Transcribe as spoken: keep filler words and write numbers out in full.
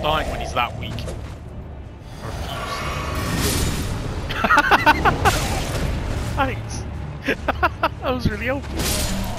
dying when he's that weak. I refuse. Thanks. That was really helpful.